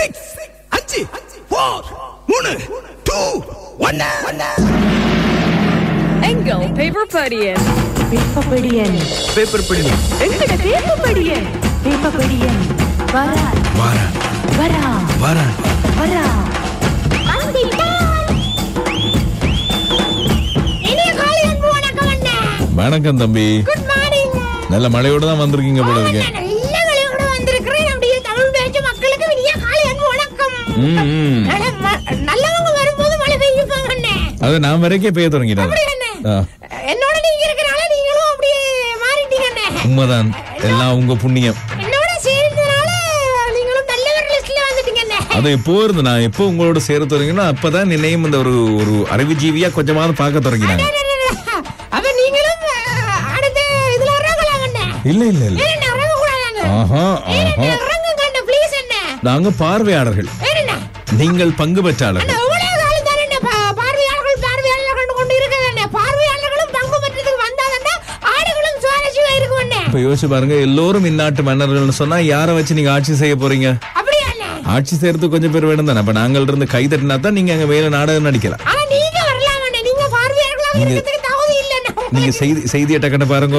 5 4 3 2 1 எங்கள் பேப்பர் படியன் எங்கட பேப்பர் படியன் வரா வணக்கம் தம்பி. Good morning. நல்ல மழையோட தான் வந்திருக்கீங்க போல இருக்கு. நல்ல மழையோட வந்திருக்கிறேன். அப்படியே தமிழ் பேச்சு மக்களுக்கு இனிய காலை அன்பு வணக்கம். நல்லவங்க வரும்போது மழை பெய்யுமாங்கண்ணே. அது நான் வரைக்கும் பெய்ய தொடங்கிட்டாங்க. என்னோட நீங்க இருக்கனால நீங்களும் அப்படியே மாறிட்டீங்கண்ணே. உண்மைதான், எல்லாம் உங்க புண்ணியம். என்னோட சேர்ந்தனால நீங்களும் நல்லவர் லிஸ்ட்ல வந்துட்டீங்கண்ணே. அது எப்போ இருந்து நான் எப்போ உங்களோட சேர தொடங்கினா அப்பதான் நினையும் இந்த ஒரு அறிவுஜீவியா கொஞ்சமாவது பார்க்க தொடங்கினாங்க. அப்ப நீங்களும் அடுத்த இதுல இறங்கலாம்ண்ணே. இல்ல ஆஹா நாங்க பார்வையாளர்கள், நீங்கள் பங்கு பெற்றாளர்கள். இப்ப யோசிச்சு பாருங்க, எல்லோரும் இந்நாட்டு மன்னர்கள் சொன்னா யாரை வச்சு நீங்க ஆட்சி செய்ய போறீங்க? ஆட்சி செய்யறதுக்கு கொஞ்சம் பேர் வேணும் தானே. அப்ப நாங்கள் இருந்து கை தட்டினா தான் நீங்க அங்க மேல நாடகம் நடிக்கலாம். நீங்க செய்தியை டக்கட்ட பாருங்க.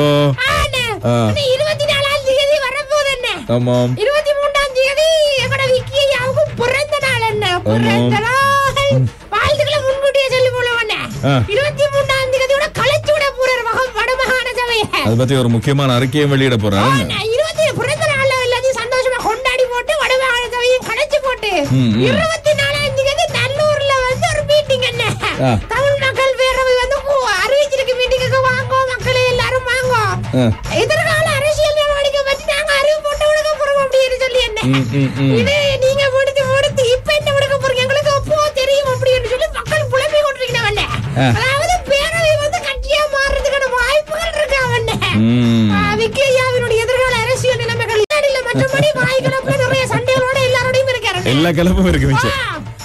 ஆமாம், 23ஆம் தேதி எங்கட விக்கியாவுக்கு பிறந்த நாள் என்ன. பிறந்த நாள் வாழ்த்துக்களை முன்கூட்டியே சொல்லி போலவண்ணே. 23ஆம் தேதியோட கலைச்சு விட போறார் வடமாகாண சபையை. அதை பத்தி ஒரு முக்கியமான அறிக்கையும் வெளியிட போறாரு. 20 பிறந்த நாள்ல எல்லாத்தையும் சந்தோஷமா கொண்டாடி போட்டு வடமாகாண சபையும் கலைச்சு போட்டு 24ஆம் தேதி நல்லூர்ல வந்து ஒரு மீட்டிங் என்ன. தமிழ் மக்கள் பேரவை வந்து அறிவிச்சிருக்கு மீட்டிங்க்கு வாங்க மக்களே எல்லாரும் வாங்க. எதிர்கால அரசியல் நடவடிக்கை பத்தி நாங்க அறிவு போட்டு விடுக்க போறோம் அப்படின்னு சொல்லி என்ன. இது நீங்க முடித்து இப்ப என்ன விடுக்க போறீங்க எங்களுக்கு அப்போ தெரியும் அப்படின்னு சொல்லி மக்கள் புலம்பி கொண்டிருக்கிறவண்ணே. அதாவது பேரவை வந்து கட்சியா மாறுறதுக்கான வாய்ப்புகள் இருக்கு அவண்ணே. விக்கியாவினுடைய எதிர்கால அரசியல் நிலைமைகள் இல்ல, மற்றபடி வாய்களப்ப நிறைய சண்டைகளோட எல்லாரோடையும் இருக்காரு. எல்லா கலப்பும் இருக்கு.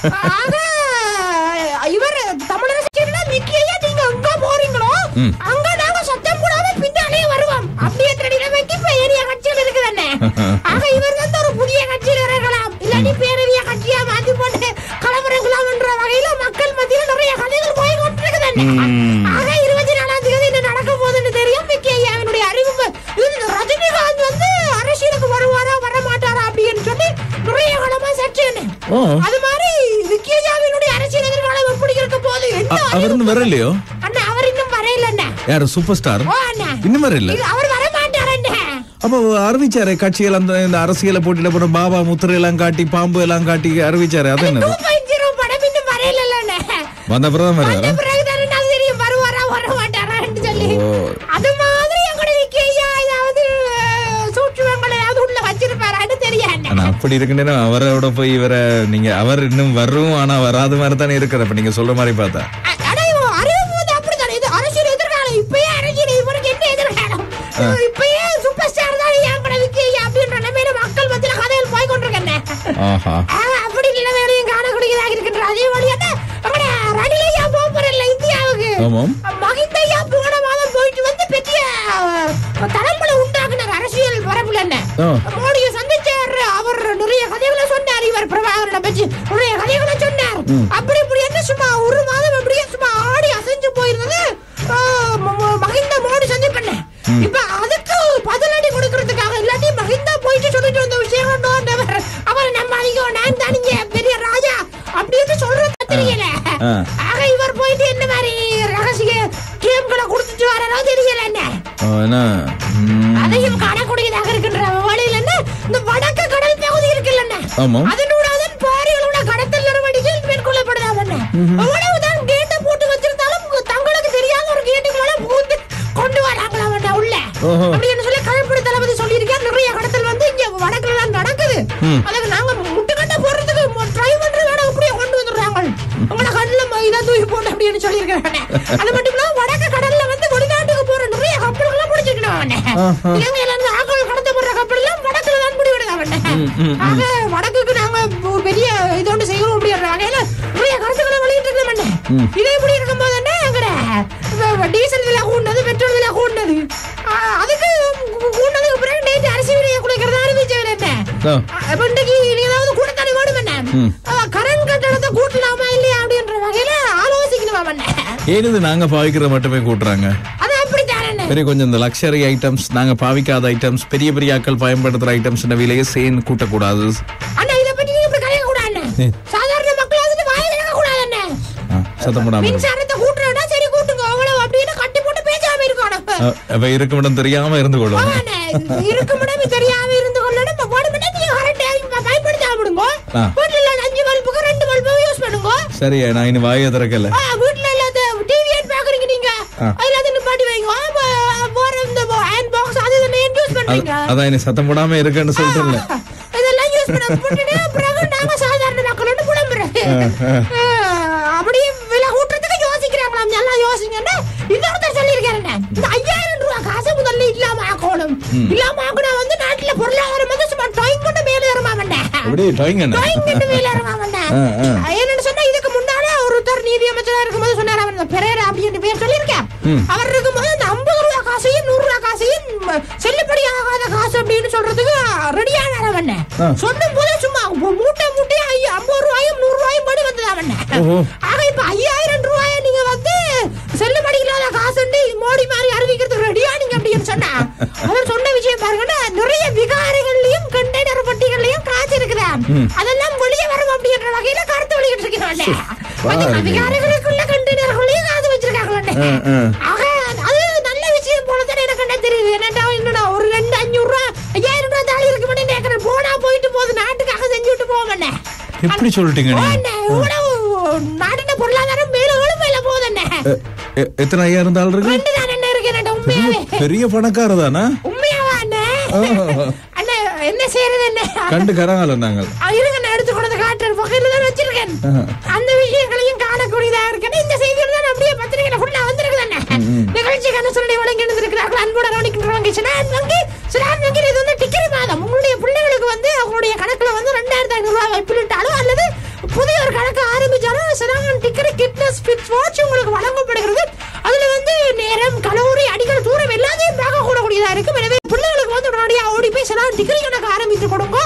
இவர் தமிழரசு விக்கியா நீங்க எங்க போறீங்களோ அங்க நாங்க சத்தம் போடாம பின்னாலே வருவோம். அப்படியே நிலைமைக்கு இப்ப ஏரியா கட்சியில் இருக்குதுண்ணே. ஆக இவர் வந்து ஒரு புதிய கட்சியில் இறங்கலாம், இல்லாட்டி பேரவையா கட்சியா மாத்தி போட்டு கலவரங்களாம் என்ற வகையில மக்கள் மத்தியில் நிறைய கதைகள் போய் கொண்டிருக்குதுண்ணே. ஆக 24ஆம் தேதி என்ன நடக்க போகுதுன்னு தெரியும். விக்கியாவினுடைய அறிவிப்பு ரஜினிகாந்த் வந்து அரசியலுக்கு வருவாரா வர மாட்டாரா அப்படின்னு சொல்லி நிறைய காலமா சர்ச்சைன்னு. அது மாதிரி விக்கியாவினுடைய அரசியல் எதிர்காலம் எப்படி இருக்க போகுது? அவர் இன்னும் வரலையோ? அண்ணா அவர் இன்னும் வரையிலண்ணே. யாரு சூப்பர் ஸ்டார் இன்னும் வரல? அவர் வர மாட்டாரண்ணே. அப்ப அறிவிச்சாரு கட்சிகள் அந்த அரசியல போட்டியில போன பாபா முத்திரை எல்லாம் காட்டி பாம்பு எல்லாம் காட்டி அறிவிச்சாரு. அது என்ன 2.0 படம் இன்னும் வரையிலண்ணே. வந்த பிறகு தெரியும் வருவாரா வர மாட்டாரான்னு சொல்லி. அது மாதிரி எங்கட விக்கியா ஏதாவது சூட்சுமங்கள் ஏதாவது உள்ள வச்சிருப்பாரான்னு தெரியாது. அப்படி இருக்குன்னா அவரோட போய் இவரை நீங்க அவர் இன்னும் வரும் ஆனா வராத மாதிரி தானே இருக்கிற. அப்ப நீங்க சொல்ற மாதிரி பார்த்தா அரசியல் எதிர்காலம் இப்பயே அரசியல் இவருக்கு என்ன எதிர்காலம்? இப்பயே சூப்பர் ஸ்டார் தான் எங்கட விக்கியா அப்படின்ற நிலைமையில மக்கள் மத்தியில கதைகள் போய் கொண்டிருக்கேன். அப்படி நிலைமையிலையும் காணக்கூடியதாக இருக்கின்ற அதே வழியான ரணிலையா போறல இந்தியாவுக்கு மகிந்தையா போன மாதம் போயிட்டு வந்து பெரிய தளம்பல உண்டாக்குனார் அரசியல் வரப்புல என்ன. மோடியை சந்திச்சார், அவர் நிறைய கதைகளை சொன்னார். இவர் பிரபாகரனை பற்றி நிறைய கதைகளை சொன்னார். அப்படி இப்படி என்ன சும்மா ஒரு மாதம் அப்படியே சும்மா ஆடி அசைஞ்சு போயிருந்தது மகிந்த மோடி சந்திப்பண்ண. இப்ப அதுக்கு பதிலடி கொடுக்கறதுக்காக இல்லாட்டி மகிந்தா போயிட்டு சொல்லிட்டு வந்த விஷயம் அவர் நம்ம அதிகம் நான் தான் இங்க பெரிய ராஜா அப்படின்னு சொல்றது தெரியல. ஆக இவர் போயிட்டு என்ன மாதிரி ரகசிய கேம்களை கொடுத்துட்டு வராரோ தெரியல என்ன. அதையும் காணக்கூடியதாக இருக்கின்ற வழியில் என்ன இந்த வடக்கு கடல் பகுதி இருக்குல்ல, அதனோட அதன் பாறைகளோட கடத்தல் நடவடிக்கைகள் மேற்கொள்ளப்படுதாம். அவ்வளவுதான் கேட்டை போட்டு வச்சிருந்தாலும் தங்களுக்கு தெரியாத ஒரு கேட்டுக்குள்ள பூந்து கொண்டு வராங்களா உள்ள அப்படின்னு சொல்லி கழப்படி தளபதி சொல்லியிருக்காரு. நிறைய கடத்தல் வந்து இங்க வடக்குல தான் நடக்குது. அதுக்கு நாங்க முட்டுக்கட்ட போடுறதுக்கு ட்ரை பண்றதான அப்படியே கொண்டு வந்துடுறாங்க. உங்களோட கண்ணுல இதை தூக்கி போட்டு அப்படின்னு சொல்லியிருக்காங்க. அது மட்டும் இல்லாம வடக்கு கடல்ல வந்து வெளிநாட்டுக்கு போற நிறைய கப்பல்கள் பிடிச்சிருக்கணும். இலங்கையில இருந்து ஆக்கள் கடத்த போடுற கப்பல் எல்லாம் வடக்குல தான் பிடிவிடுதாங்க. ஆக வடக்குக்கு நாங்க ஒரு பெரிய இதோண்டு செய்யணும் அப்படின்ற வகையில நிறைய கருத்துக்களை வெளியிட்டு இருக்கோம். இதே இப்படி இருக்கும்போது என்ன டீசல் விலை கூண்டது, பெட்ரோல் விலை கூண்டது. அதுக்கு கூண்டதுக்கு பிறகு நேற்று அரிசி விலையை குறைக்கிறதா அறிவிச்சவர் என்ன. இன்னைக்கு ஏதாவது கூடத்தானே வேணும் என்ன. கரண்ட் கட்டணத்தை கூட்டலாமா இல்லையா அப்படின்ற வகையில ஆலோசிக்கணுமா. ஏனது நாங்க பாவிக்கிறது மட்டுமே கூட்டுறாங்க. பெரிய கொஞ்சம் இந்த லக்ஸரி ஐட்டம்ஸ், நாங்க பாவிக்காத ஐட்டம்ஸ், பெரிய பெரிய ஆட்கள் பயன்படுத்துற ஐட்டம்ஸ் விலையை சேன் கூட்டக்கூடாது. சாதாரண மக்கள் சத்தம் போடாம மின்சாரத்தை கூட்டுறா சரி கூட்டுங்க அவ்வளவு அப்படின்னு கட்டி போட்டு பேசாம இருக்கணும். இருக்குமிடம் தெரியாம இருந்து கொள்ளும். இருக்குமிடம் தெரியாம இருந்து கொள்ளணும். பயன்படுத்தாம விடுங்க. வீட்டுல 5 பல்புக்கு 2 பல்பு யூஸ் பண்ணுங்க. சரி, நான் இனி வாயை திறக்கல. வீட்டுல இல்லாத டிவி பாக்குறீங்க நீங்க, அதுல அது நிப்பாட்டி வைங்க. அதான் இனி சத்தம் போடாம இருக்குன்னு சொல்லிட்டு இதெல்லாம் யூஸ் பண்ண பிறகு நாங்க சாதாரண மக்களோட புலம்புறது. அப்படியே விலை கூட்டுறதுக்கு யோசிக்கிறாங்களாம். எல்லாம் யோசிங்கன்னா இன்னொருத்தர் சொல்லியிருக்காரு, இந்த 5000 ரூபாய் காசு முதல்ல இல்லாம ஆக்கணும். இல்லாம ஆக்குனா வந்து நாட்டுல பொருளாதாரம் வந்து சும்மா டாயிங் கொண்டு மேல ஏறமா வேண்டாம். என்னன்னு சொன்னா இதுக்கு முன்னாலே ஒருத்தர் நீதி அமைச்சரா இருக்கும்போது சொன்னார், அவர் பெரேரா அப்படின்னு பேர் சொல்லியிருக்கேன். அவர் இருக்கும்போது அந்த 50 ரூபாய் காசையும் 100 ரூபாய் காசையும் செல்லுபடி ஆகாத காசு அப்படின்னு சொல்றதுக்கு ரெடியா வேற சொல்லும் போது சும்மா மூட்டை மூட்டையா 50 ரூபாயும் 100 ரூபாயும் படி வந்ததா. ஆக இப்ப 5000 ரூபாய நீங்க வந்து செல்லுபடி இல்லாத காசு மோடி மாதிரி அறிவிக்கிறதுக்கு ரெடியா நீங்க அப்படின்னு சொன்னா அவர் சொன்ன விஷயம் பாருங்கன்னா, நிறைய விகாரிகள்லயும் கண்டெய்னர் பட்டிகள்லயும் காசு இருக்குதா, அதெல்லாம் வெளியே வரும் அப்படின்ற வகையில கருத்து வெளியிட்டு இருக்கிறோம். விகாரிகளுக்குள்ள கண்டெய்னர்களையும் காசு வச்சிருக்காங்க. ஆக அது நல்ல விஷயம் போலதான் எனக்கு என்ன தெரியுது. என்னடா இன்னும் ஒரு 200-500 ரூபாய் 5000 ரூபாய் தாலி இருக்கு பண்ணி போனா போயிட்டு போகுது, நாட்டுக்காக செஞ்சுட்டு போவேன். எப்படி சொல்லிட்டீங்க? நாட்டின பொருளாதாரம் மேலும் மேல போகுது. எத்தனை 5000 இருந்தாலும் இருக்கு? 2 தான் என்ன இருக்கு. உண்மையாவே பெரிய பணக்காரர் தானே? உண்மையாவா அண்ணா? என்ன செய்யறது என்ன கண்டு கராங்கல நாங்கள் இருங்க, நான் எடுத்து கொண்டு காட்டுற வகையில தான் வச்சிருக்கேன். அந்த விஷயங்களையும் காணக்கூடியதா இருக்கு. இந்த செய்திகள் தான் அப்படியே பத்திரிகையில ஃபுல்லா வந்திருக்கு தானே. நிகழ்ச்சிக்கு அனுசரணை வழங்கி இருந்திருக்கிறார்கள் அன்போட கவனிக்கிறவங்க. சிலான் வங்கி இது வந்து டிக்கெட் மாதம் உங்களுடைய பிள்ளைகளுக்கு வந்து அவங்களுடைய கணக்குல வந்து 2500 ரூபாய் வைப்பிட்டாலும் அல்லது புதிய ஒரு கணக்கு ஆரம்பிச்சாலும் சிலான் டிக்கெட் கிட்னஸ் ஃபிட் வாட்ச் உங்களுக்கு வழங்கப்படுகிறது. அதுல வந்து நேரம், கலோரி, அடிகள், தூரம் எல்லாத்தையும் பார்க்க கூடக்கூடியதா இருக்கும். எனவே பிள்ளைகளுக்கு வந்து உடனடியாக ஓடி போய் சிலான் டிக்கெட் கணக்கு ஆரம்பித்து கொடுங்க.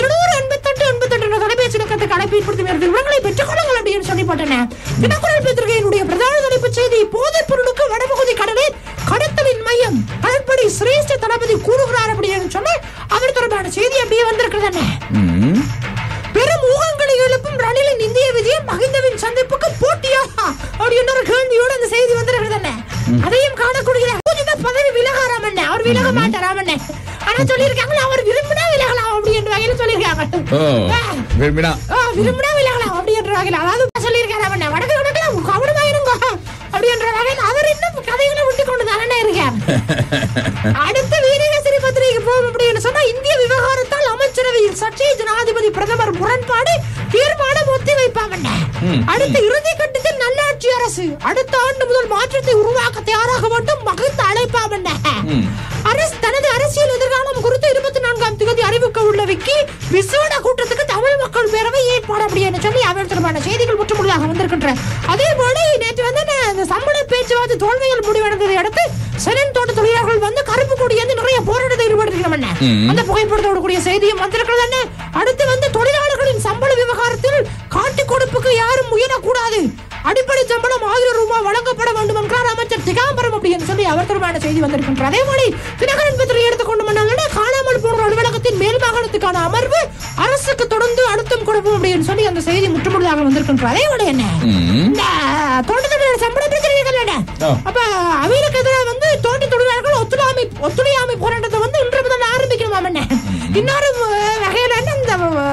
288 தொலைபேசி இலக்கத்துக்கு அழைப்பு விவரங்களை பெற்றுக் கொள்ளுங்கள் அப்படின்னு சொல்லி போட்டேன். தினக்குரல் பத்திரிகையினுடைய பிரதான தலைப்புச் செய்தி, போதைப் பொருளுக்கு வடபகுதி கடலில் கடத்தலின் மையம் கடற்படை சிரேஷ்ட தளபதி கூறுகிறார் அப்படின்னு சொன்ன அவர் தொடர்பான செய்தி அப்படியே வந்திருக்கிறதானே. பெரும் ஊகங்களை எழுப்பும் ரணிலின் இந்திய விஜயம் மகிந்தவின் சந்திப்புக்கு போட்டியா அப்படின்னு ஒரு கேள்வியோடு அந்த செய்தி வந்திருக்கிறதானே. அதையும் காணக்கூடிய பதவி விலகாராமண்ணே, அவர் விலக மாட்டாராமண்ணே. ஆனா சொல்லியிருக்காங்களா அவர் விரும்பினா விலகலாம் அப்படின்ற வகையில சொல்லியிருக்காங்க. விரும்பினா விலகலாம் அப்படின்ற வகையில அதாவது சொல்லியிருக்காரு. வடக்கு வடக்குல கவனமாயிருங்க அப்படின்ற வகையில் அவர் இன்னும் கதைகளை விட்டு கொண்டு தானே இருக்கார். அடுத்த வீரகேசரி பத்திரிகை போகும் அப்படின்னு சொன்னா, இந்திய விவகாரத்தால் அமைச்சரவையில் சர்ச்சை, ஜனாதிபதி பிரதமர் முரண்பாடு, தீர்மானம் ஒத்தி வைப்பாங்க. அடுத்த இறுதி கட்டத்தில் நல்லாட்சி அரசு அடுத்த ஆண்டு முதல் மாற்றத்தை உருவாக்க தயாராக வேண்டும் மகிழ்ந்து அழைப்பாங்க. அரசு தனது அரசியல் எதிர்காலம் குறித்து 24ஆம் தேதி அறிவிக்க உள்ள விக்கி விசேட கூட்டத்துக்கு தமிழ் மக்கள் பேரவை ஏற்பாடு அப்படின்னு சொல்லி அவர் தொடர்பான செய்திகள் முற்றுமுழுதாக வந்திருக்கின்ற. அதே போல நேற்று வந்து சம்பள பேச்சுவார்த்தை தோல்வியில் முடிவடைந்ததை அடுத்து செனன் தோட்ட தொழிலாளர்கள் வந்து கருப்பு கொடி வந்து நிறைய போராட்டத்தை ஈடுபடுத்திருக்கிறோம். அந்த புகைப்படத்தோடு கூடிய செய்தியும் வந்திருக்கிறது. அடுத்து வந்து தொழிலாளர்களின் சம்பள விவகாரத்தில் காட்டி கொடுப்புக்கு யாரும் முயலக்கூடாது, அடிப்படை சம்பளம் 1000 ரூபாய் வழங்கப்பட வேண்டும் என்றார் அமைச்சர் திகாம்பரம் அப்படின்னு சொல்லி அவர் தொடர்பான செய்தி வந்திருக்கின்றார். அதே போல தினகரன் பத்திரிகை எடுத்துக்கொண்டு காணாமல் போன்ற அலுவலகத்தின் மேல் மாகாணத்துக்கான அமர்வு அரசுக்கு தொடர்ந்து அழுத்தம் கொடுப்போம் அப்படின்னு சொல்லி அந்த செய்தி முற்றுமுழுதாக வந்திருக்கின்றார். அதே போல என்ன இந்த தோட்ட தொழிலாளர் சம்பள பிரச்சனைகள் என்ன அப்ப அவைகளுக்கு எதிராக வந்து தோட்ட தொழிலாளர்கள் ஒத்துழையாமை போராட்டத்தை வந்து இன்று முதல் ஆரம்பிக்கணுமா. இன்னொரு வகையில இந்த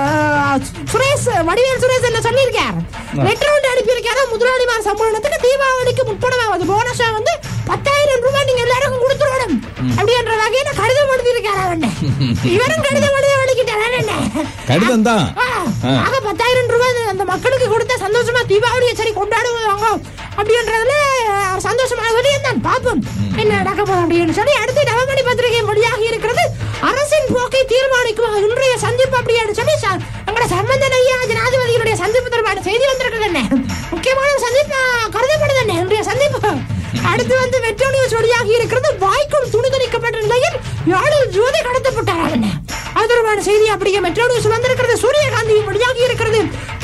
வடிவேல் சுரேஷ் என்ன சொல்லியிருக்கார், லெட்டர் ஒன்று அனுப்பியிருக்காரு முதலாளிமார் சம்பளத்துக்கு தீபாவளிக்கு முற்படமாவது போனஸா வந்து 10,000 ரூபாய் நீங்க எல்லாருக்கும் கொடுத்துடணும் அப்படின்ற வகையில கடிதம் எழுதியிருக்காரு. இவரும் கடிதம் எழுதி வலிக்கிட்டாரு. கடிதம் தான் 10,000 ரூபாய் அந்த மக்களுக்கு கொடுத்த சந்தோஷமா தீபாவளியை சரி கொண்டாடுவாங்க அப்படின்றதுல சந்தோஷமாக வெளியேதான் பார்ப்போம் என்ன நடக்க போதும் அப்படின்னு சொல்லி அடுத்து நவமணி பத்திரிகை மொழியாகி இருக்கிறது. அரசின் போக்கை தீர்மானிக்கும் இன்றைய சந்திப்பு அப்படின்னு சொல்லி எங்களோட சம்பந்தன் ஐயா ஜனாதிபதியுடைய சந்திப்பு தொடர்பான செய்தி வந்திருக்குது. முக்கியமான சந்திப்பு கருதப்படுது இன்றைய சந்திப்பு. அடுத்து வந்து மெட்ரோ நியூஸ் வெளியாகி இருக்கிறது. வாய்க்குள் துணிதளிக்கப்பட்ட நிலையில் யாழில் ஜோதி கடத்தப்பட்டார். அது தொடர்பான செய்தி அப்படியே மெட்ரோ நியூஸ் வந்திருக்கிறது. சூரியகாந்தி வெளியாகி இருக்கிறது.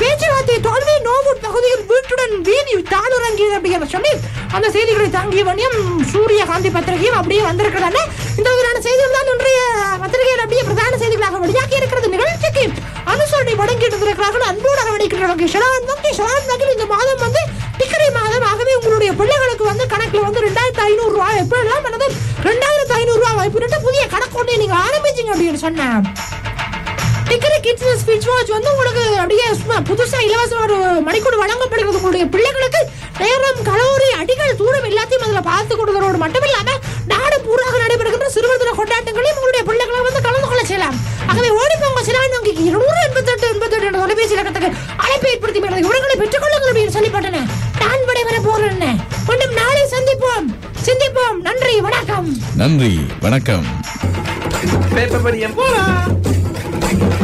அப்படின்னு சொல்லி அந்த செய்திகளை தாங்கிய வணியம் சூரியகாந்தி பத்திரிகையும் அப்படியே வந்திருக்கிறாங்க. இந்த மாதிரியான செய்திகள் தான் இன்றைய பத்திரிகையில் அப்படியே பிரதான செய்திகளாக வெளியாகி இருக்கிறது. நிகழ்ச்சிக்கு அனுசரணை வழங்கிட்டு இருக்கிறார்கள். அன்போடு அரவணைக்கிறார்கள். ஷலான் வங்கியில் இந்த மாதம் வந்து டிக்கரி மாதம். ஆகவே உங்களுடைய பிள்ளைகளுக்கு வந்து கணக்குல வந்து 2500 ரூபாய் எப்பெல்லாம் 2500 ரூபாய் வாய்ப்பு புதிய கணக்கு ஒண்ணு நீங்க ஆரம்பிச்சீங்க அப்படின்னு சொன்னேன். டிக்கரி கிட்ஸ் ஸ்பீச் வாட்ச் வந்து உங்களுக்கு அப்படியே புதுசா இலவசம் ஒரு மணிக்கூட வழங்கப்படுகிறது. உங்களுடைய பிள்ளைகளுக்கு நேரம், கலோரி, அடிகள், தூரம் எல்லாத்தையும் அதுல பார்த்து கொடுக்கிறதோடு மட்டும் இல்லாம நாடு பூராக நடைபெறுகின்ற சிறுவர் தின கொண்டாட்டங்களையும் உங்களுடைய பிள்ளைகளை வந்து கலந்து கொள்ள செய்யலாம். ஆகவே ஓடிப்போங்க சிலான் வங்கிக்கு 288 என்ற தொலைபேசி இலக்கத்துக்கு அழைப்பு ஏற்படுத்தி விவரங்களை பெற்றுக் கொள்ளுங்கள் அப்படின்னு சொல்லப்பட்டன. நான் விடைபெற போறேன். மீண்டும் நாளை சந்திப்போம், சிந்திப்போம். நன்றி, வணக்கம். நன்றி, வணக்கம். பேப்பர் படியம் போலாம்.